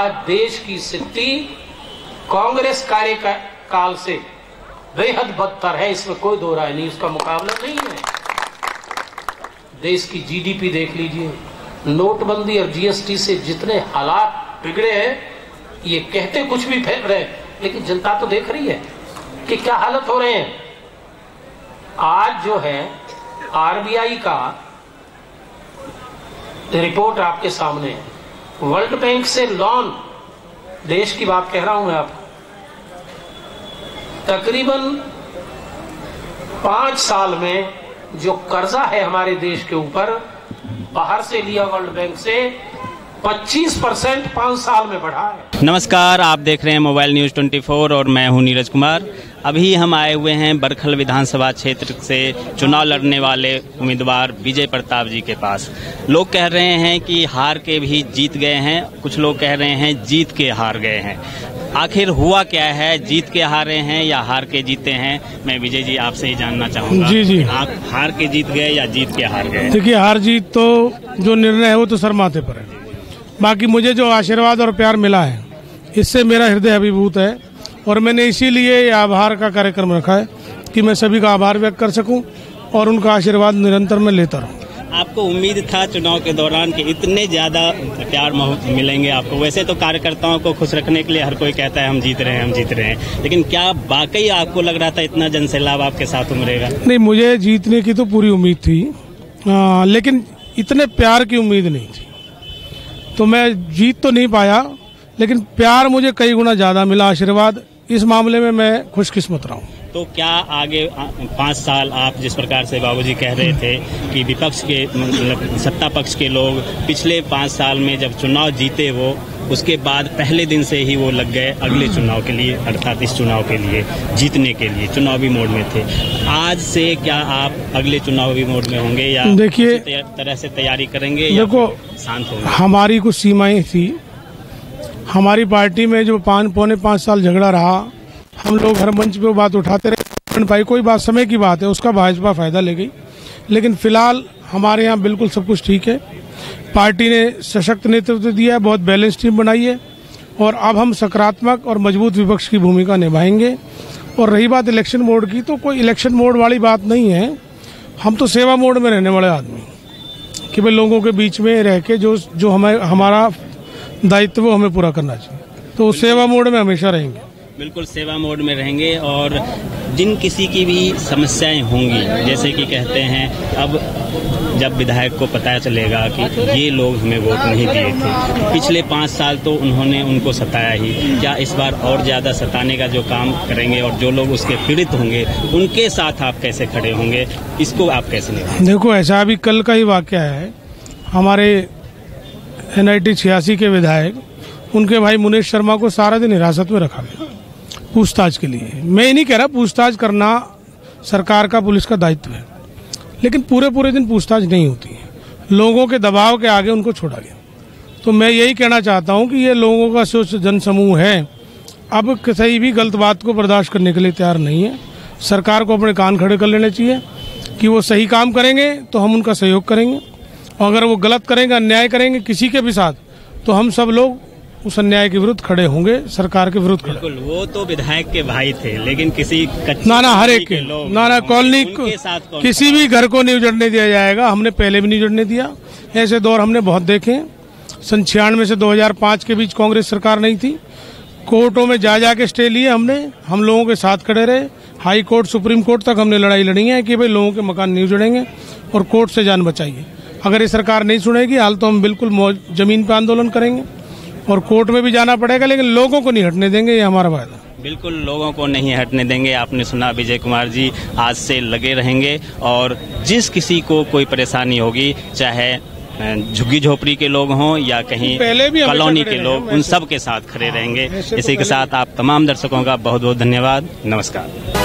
आज देश की स्थिति कांग्रेस कार्यकाल से बेहद बदतर है, इसमें कोई दो राय नहीं, उसका मुकाबला नहीं है। देश की जीडीपी देख लीजिए, नोटबंदी और जीएसटी से जितने हालात बिगड़े हैं, ये कहते कुछ भी फेंक रहे हैं, लेकिन जनता तो देख रही है कि क्या हालत हो रहे हैं। आज जो है आरबीआई का रिपोर्ट आपके सामने है, वर्ल्ड बैंक से लोन, देश की बात कह रहा हूं मैं आपको, तकरीबन 5 साल में जो कर्जा है हमारे देश के ऊपर, बाहर से लिया वर्ल्ड बैंक से 25% 5 साल में बढ़ा है। नमस्कार, आप देख रहे हैं मोबाइल न्यूज़ 24 और मैं हूं नीरज कुमार। अभी हम आए हुए हैं बरखल विधानसभा क्षेत्र से चुनाव लड़ने वाले उम्मीदवार विजय प्रताप जी के पास। लोग कह रहे हैं कि हार के भी जीत गए हैं, कुछ लोग कह रहे हैं जीत के हार गए हैं। आखिर हुआ क्या है, जीत के हारे हैं या हार के जीते हैं? मैं विजय जी आपसे ही जानना चाहूँगा। जी, आप हार के जीत गए या जीत के हार गए? देखिए, हार जीत तो जो निर्णय है वो तो सर माथे पर है, बाकी मुझे जो आशीर्वाद और प्यार मिला है इससे मेरा हृदय अभिभूत है, और मैंने इसीलिए आभार का कार्यक्रम रखा है कि मैं सभी का आभार व्यक्त कर सकूं और उनका आशीर्वाद निरंतर मैं लेता रहूं। आपको उम्मीद था चुनाव के दौरान कि इतने ज्यादा प्यार मिलेंगे आपको? वैसे तो कार्यकर्ताओं को खुश रखने के लिए हर कोई कहता है हम जीत रहे हैं, लेकिन क्या वाकई आपको लग रहा था इतना जनसैलाब आपके साथ उमड़ेगा? नहीं, मुझे जीतने की तो पूरी उम्मीद थी, लेकिन इतने प्यार की उम्मीद नहीं थी। तो मैं जीत तो नहीं पाया, लेकिन प्यार मुझे कई गुना ज्यादा मिला, आशीर्वाद। इस मामले में मैं खुशकिस्मत रहा हूँ। तो क्या आगे 5 साल आप जिस प्रकार से बाबूजी कह रहे थे कि विपक्ष के मतलब सत्ता पक्ष के लोग पिछले 5 साल में जब चुनाव जीते वो, उसके बाद पहले दिन से ही वो लग गए अगले चुनाव के लिए, अर्थात इस चुनाव के लिए जीतने के लिए चुनावी मोड में थे। आज से क्या आप अगले चुनावी मोड में होंगे या देखिए तरह से तैयारी करेंगे? देखो, शांत होंगे? हमारी कुछ सीमाएं थी। हमारी पार्टी में जो 5 साल झगड़ा रहा, हम लोग हर मंच पे बात उठाते रहे, भाई कोई बात समय की बात है, उसका भाजपा फायदा ले गई। लेकिन फिलहाल हमारे यहाँ बिल्कुल सब कुछ ठीक है। पार्टी ने सशक्त नेतृत्व दिया है, बहुत बैलेंस टीम बनाई है, और अब हम सकारात्मक और मजबूत विपक्ष की भूमिका निभाएंगे। और रही बात इलेक्शन मोड की, तो कोई इलेक्शन मोड वाली बात नहीं है। हम तो सेवा मोड में रहने वाले आदमी कि भाई लोगों के बीच में रह के जो हमारा दायित्व वो हमें पूरा करना चाहिए, तो सेवा मोड में हमेशा रहेंगे। बिल्कुल सेवा मोड में रहेंगे। और जिन किसी की भी समस्याएं होंगी, जैसे कि कहते हैं अब जब विधायक को पता चलेगा कि ये लोग हमें वोट नहीं दिए थे, पिछले 5 साल तो उन्होंने उनको सताया ही, क्या इस बार और ज्यादा सताने का जो काम करेंगे और जो लोग उसके पीड़ित होंगे उनके साथ आप कैसे खड़े होंगे? इसको आप कैसे निभाएंगे? देखो, ऐसा अभी कल का ही वाकया है। हमारे NIT 86 के विधायक, उनके भाई मुनीश शर्मा को सारा दिन हिरासत में रखा गया पूछताछ के लिए। मैं ये नहीं कह रहा पूछताछ करना सरकार का, पुलिस का दायित्व है, लेकिन पूरे दिन पूछताछ नहीं होती है। लोगों के दबाव के आगे उनको छोड़ा गया। तो मैं यही कहना चाहता हूं कि ये लोगों का जो जनसमूह है, अब किसी भी गलत बात को बर्दाश्त करने के लिए तैयार नहीं है। सरकार को अपने कान खड़े कर लेने चाहिए कि वो सही काम करेंगे तो हम उनका सहयोग करेंगे, और अगर वो गलत करेंगे, अन्याय करेंगे किसी के भी साथ, तो हम सब लोग उस अन्याय के विरुद्ध खड़े होंगे, सरकार के विरुद्ध खड़े। बिल्कुल, वो तो विधायक के भाई थे, लेकिन किसी हर एक के कॉलोनी किसी भी घर को नहीं उजड़ने दिया जाएगा। हमने पहले भी नहीं उजड़ने दिया। ऐसे दौर हमने बहुत देखे। 96 से 2005 के बीच कांग्रेस सरकार नहीं थी, कोर्टों में जा के स्टे लिए हमने, हम लोगों के साथ खड़े रहे। हाई कोर्ट, सुप्रीम कोर्ट तक हमने लड़ाई लड़ी है कि भाई लोगों के मकान नहीं उजड़ेंगे और कोर्ट से जान बचाइए। अगर ये सरकार नहीं सुनेगी हाल, तो हम बिल्कुल जमीन पर आंदोलन करेंगे और कोर्ट में भी जाना पड़ेगा, लेकिन लोगों को नहीं हटने देंगे, ये हमारा वायदा। बिल्कुल लोगों को नहीं हटने देंगे। आपने सुना, विजय कुमार जी आज से लगे रहेंगे, और जिस किसी को कोई परेशानी होगी, चाहे झुग्गी झोपड़ी के लोग हों या कहीं कॉलोनी के लोग, उन सब के साथ खड़े रहेंगे। इसी के साथ आप तमाम दर्शकों का बहुत बहुत धन्यवाद। नमस्कार।